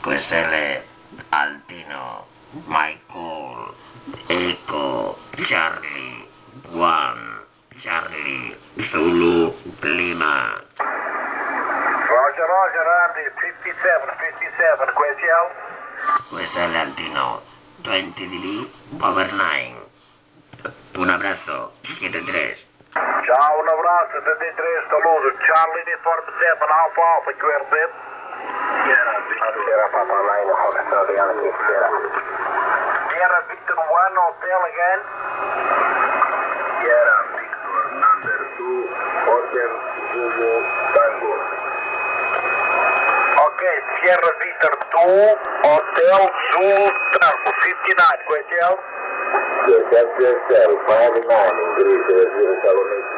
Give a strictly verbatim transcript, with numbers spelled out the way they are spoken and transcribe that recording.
Questelle, Altino, Michael, Echo, Charlie, One, Charlie, Zulu, Lima. Roger, Roger, Andy, fifty-seven, fifty-seven, Questiel. Questelle, Altino, veinte D B, Power nine. Un abrazo, siete tres. Ciao, un abbraccio, settantatré, saluto. Charlie, uniforme sette, Alfa, Alfa, Querset. Sierra Papa nine, Hotel Yankee, Sierra. Sierra Victor one, Hotel again. Sierra Victor number two, Hotel Zulu Tango. Okay, Sierra Victor two, Hotel Zulu Tango, fifty-nine, Questiel. Yes, that's yourself, five nine in Greece, zero seven eight.